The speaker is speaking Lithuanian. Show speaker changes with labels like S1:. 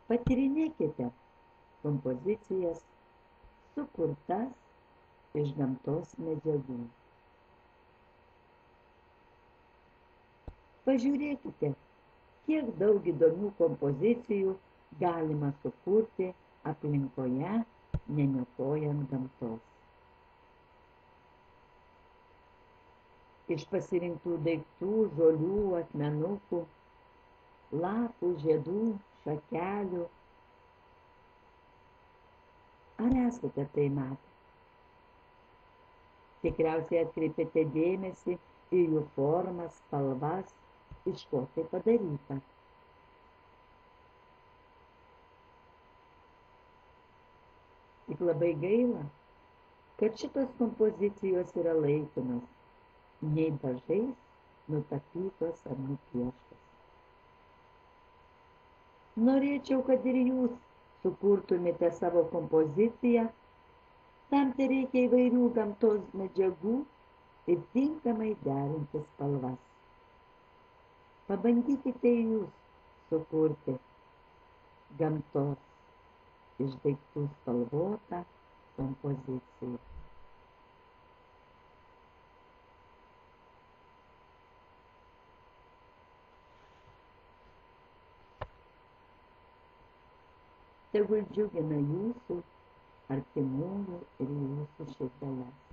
S1: Patyrinėkite kompozicijas sukurtas iš gamtos medžiagų. Pažiūrėkite, kiek daug įdomių kompozicijų galima sukurti aplinkoje, neniokojant gamtos. Iš pasirinktų daiktų, žolių, akmenukų, lapų, žiedų, šakelių. Ar esate tai matę? Tikriausiai atkreipėte dėmesį į jų formas, spalvas, iš ko tai padaryta. Tik labai gaila, kad šitos kompozicijos yra laikinos, nei dažais nutapytos ar nupieštos. Norėčiau, kad ir jūs sukurtumėte savo kompoziciją, tam tereikia įvairių gamtos medžiagų ir tinkamai derinti spalvas. Pabandykite jūs sukurti gamtos iš daiktų spalvotą kompoziciją. Tegul džiugina jūsų artimųjų ir jūsų širdeles.